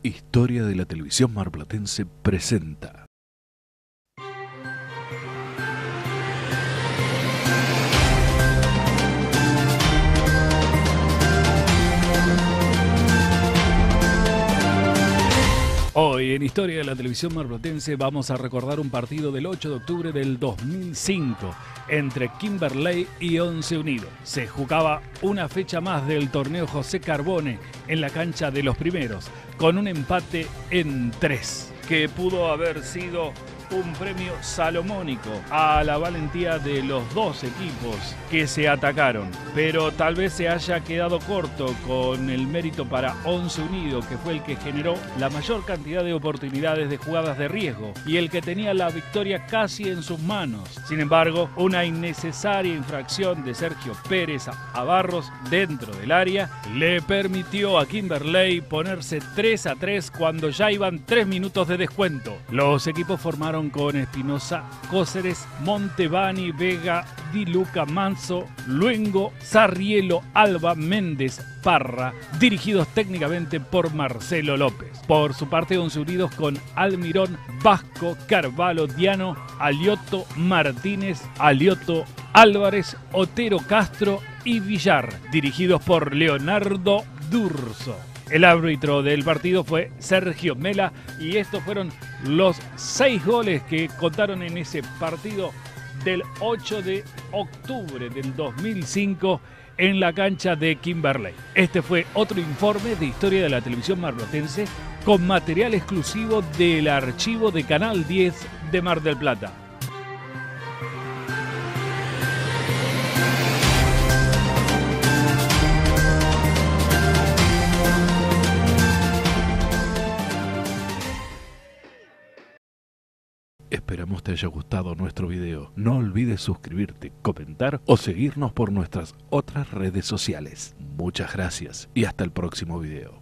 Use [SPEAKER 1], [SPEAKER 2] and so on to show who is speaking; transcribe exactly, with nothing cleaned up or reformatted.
[SPEAKER 1] Historia de la Televisión Marplatense presenta. Hoy en Historia de la Televisión Marplatense vamos a recordar un partido del ocho de octubre del dos mil cinco entre Kimberley y Once Unidos. Se jugaba una fecha más del torneo José Carbone en la cancha de los primeros, con un empate en tres, que pudo haber sido un premio salomónico a la valentía de los dos equipos que se atacaron, pero tal vez se haya quedado corto con el mérito para Once Unidos, que fue el que generó la mayor cantidad de oportunidades de jugadas de riesgo y el que tenía la victoria casi en sus manos. Sin embargo, una innecesaria infracción de Sergio Pérez a Barros dentro del área le permitió a Kimberley ponerse tres a tres cuando ya iban tres minutos de descuento. Los equipos formaron con Espinosa, Cóceres, Montevani, Vega, Di Luca, Manso, Luengo, Sarrielo, Alba, Méndez, Parra, dirigidos técnicamente por Marcelo López. Por su parte, Once Unidos con Almirón, Vasco, Carvalho, Diano, Alioto, Martínez, Alioto, Álvarez, Otero, Castro y Villar, dirigidos por Leonardo Durso. El árbitro del partido fue Sergio Mela y estos fueron los seis goles que contaron en ese partido del ocho de octubre del dos mil cinco en la cancha de Kimberley. Este fue otro informe de Historia de la Televisión Marplatense con material exclusivo del archivo de Canal diez de Mar del Plata. Esperamos te haya gustado nuestro video. No olvides suscribirte, comentar o seguirnos por nuestras otras redes sociales. Muchas gracias y hasta el próximo video.